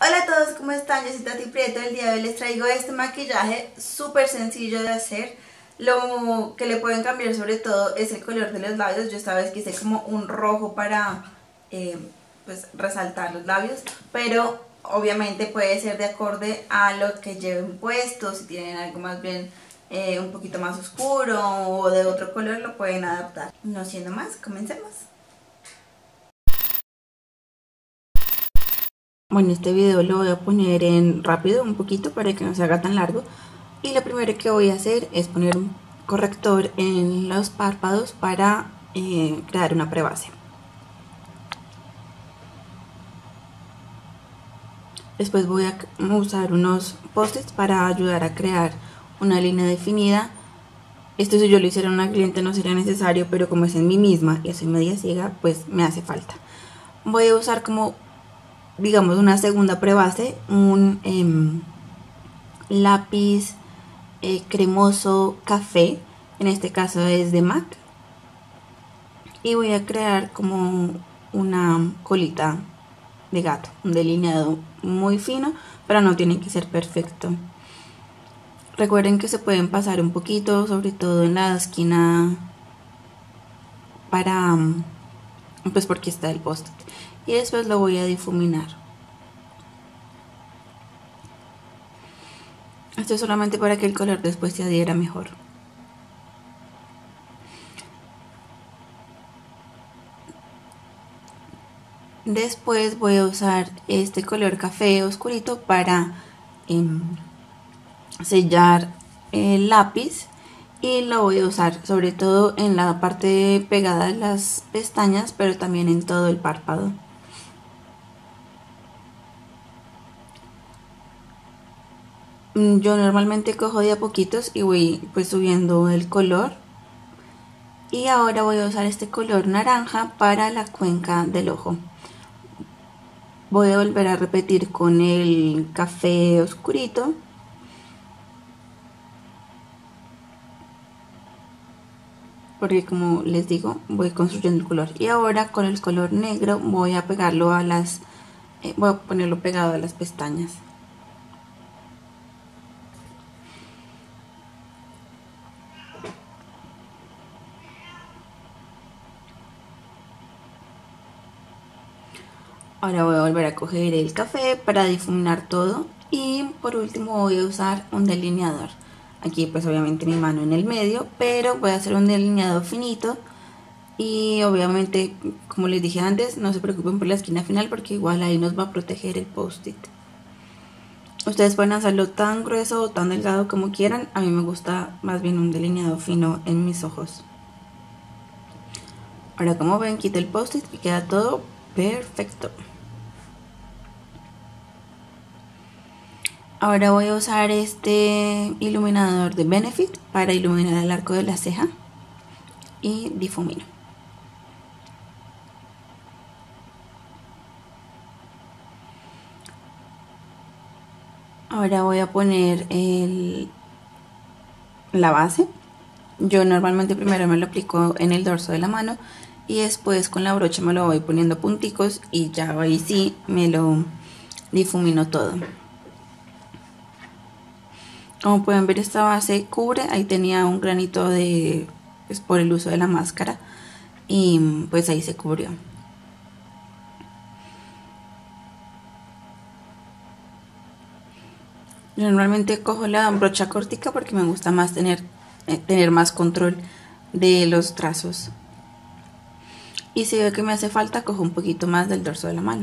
Hola a todos, ¿cómo están? Yo soy Tati Prieto. El día de hoy les traigo este maquillaje súper sencillo de hacer. Lo que le pueden cambiar sobre todo es el color de los labios. Yo esta vez quise como un rojo para pues resaltar los labios, pero obviamente puede ser de acorde a lo que lleven puesto. Si tienen algo más bien un poquito más oscuro o de otro color, lo pueden adaptar. No siendo más, comencemos. Bueno, este video lo voy a poner en rápido un poquito para que no se haga tan largo. Y lo primero que voy a hacer es poner un corrector en los párpados para crear una prebase. Después voy a usar unos post-its para ayudar a crear una línea definida. Esto si yo lo hiciera a una cliente no sería necesario, pero como es en mí misma y soy media ciega, pues me hace falta. Voy a usar como, digamos, una segunda prebase, un lápiz cremoso café, en este caso es de MAC, y voy a crear como una colita de gato, un delineado muy fino, pero no tiene que ser perfecto. Recuerden que se pueden pasar un poquito, sobre todo en la esquina, para pues porque está el post-it, y después lo voy a difuminar. Esto es solamente para que el color después se adhiera mejor. Después voy a usar este color café oscurito para sellar el lápiz, y lo voy a usar sobre todo en la parte pegada de las pestañas, pero también en todo el párpado. Yo normalmente cojo de a poquitos y voy pues subiendo el color. Y ahora voy a usar este color naranja para la cuenca del ojo. Voy a volver a repetir con el café oscurito. Porque como les digo, voy construyendo el color. Y ahora con el color negro voy a pegarlo a las... voy a ponerlo pegado a las pestañas. Ahora voy a volver a coger el café para difuminar todo. Y por último voy a usar un delineador. Aquí pues obviamente mi mano en el medio, pero voy a hacer un delineado finito. Y obviamente, como les dije antes, no se preocupen por la esquina final porque igual ahí nos va a proteger el post-it. Ustedes pueden hacerlo tan grueso o tan delgado como quieran. A mí me gusta más bien un delineado fino en mis ojos. Ahora, como ven, quito el post-it y queda todo perfecto. Ahora voy a usar este iluminador de Benefit para iluminar el arco de la ceja y difumino. Ahora voy a poner la base. Yo normalmente primero me lo aplico en el dorso de la mano y después con la brocha me lo voy poniendo punticos y ya ahí sí me lo difumino todo. Como pueden ver, esta base cubre, ahí tenía un granito de pues por el uso de la máscara y pues ahí se cubrió. Yo normalmente cojo la brocha cortica porque me gusta más tener más control de los trazos. Y si veo que me hace falta, cojo un poquito más del dorso de la mano.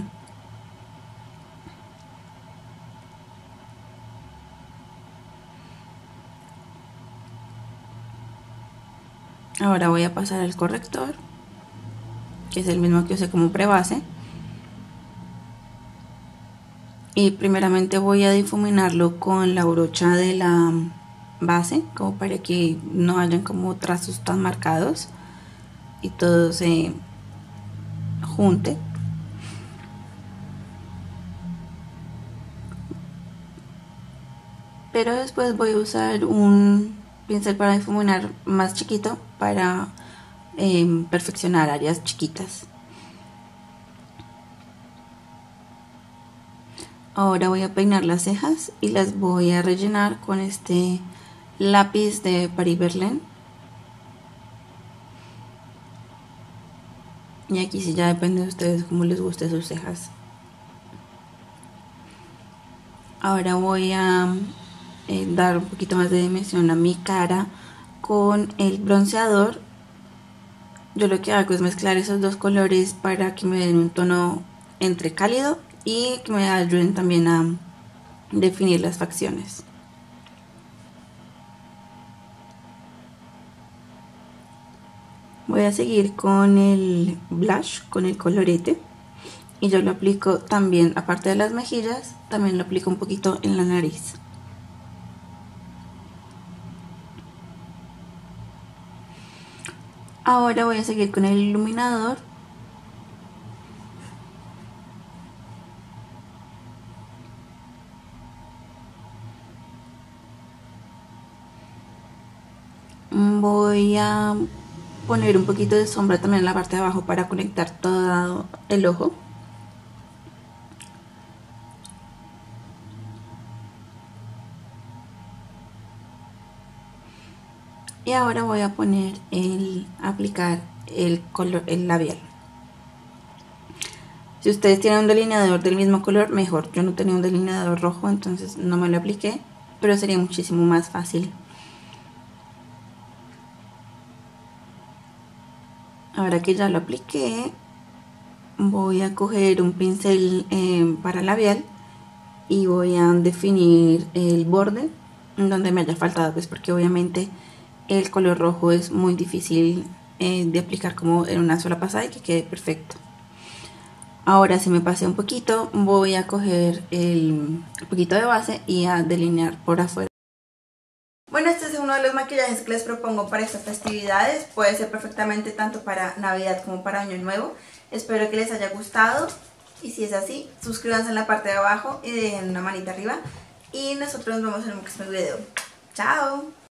Ahora voy a pasar al corrector, que es el mismo que usé como prebase. Y primeramente voy a difuminarlo con la brocha de la base, como para que no hayan como trazos tan marcados y todo se junte. Pero después voy a usar un pincel para difuminar más chiquito para perfeccionar áreas chiquitas. Ahora voy a peinar las cejas y las voy a rellenar con este lápiz de Paris Verlaine. Y aquí sí ya depende de ustedes cómo les guste sus cejas. Ahora voy a dar un poquito más de dimensión a mi cara con el bronceador. Yo lo que hago es mezclar esos dos colores para que me den un tono entre cálido y que me ayuden también a definir las facciones. Voy a seguir con el blush, con el colorete, y yo lo aplico también, aparte de las mejillas, también lo aplico un poquito en la nariz. Ahora voy a seguir con el iluminador. Voy a poner un poquito de sombra también en la parte de abajo para conectar todo el ojo. Y ahora voy a aplicar el labial. Si ustedes tienen un delineador del mismo color, mejor. Yo no tenía un delineador rojo, entonces no me lo apliqué, pero sería muchísimo más fácil. Ahora que ya lo apliqué, voy a coger un pincel para labial y voy a definir el borde donde me haya faltado, pues porque obviamente el color rojo es muy difícil de aplicar como en una sola pasada y que quede perfecto. Ahora, si me pasé un poquito, voy a coger un poquito de base y a delinear por afuera. Bueno, este es uno de los maquillajes que les propongo para estas festividades. Puede ser perfectamente tanto para Navidad como para Año Nuevo. Espero que les haya gustado. Y si es así, suscríbanse en la parte de abajo y dejen una manita arriba. Y nosotros nos vemos en un próximo video. ¡Chao!